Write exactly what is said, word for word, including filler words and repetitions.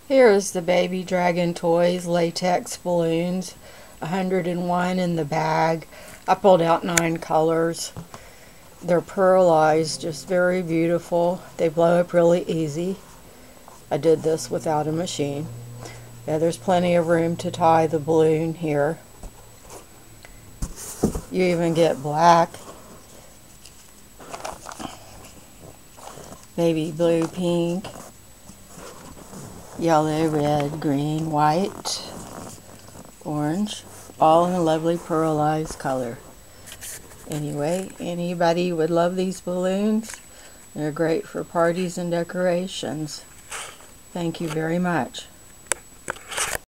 Here's the Baby Dragon Toys latex balloons. one hundred and one in the bag. I pulled out nine colors. They're pearlized, just very beautiful. They blow up really easy. I did this without a machine. Yeah, there's plenty of room to tie the balloon here. You even get black, baby blue, pink, yellow, red, green, white, orange, all in a lovely pearlized color. Anyway, anybody would love these balloons. They're great for parties and decorations. Thank you very much.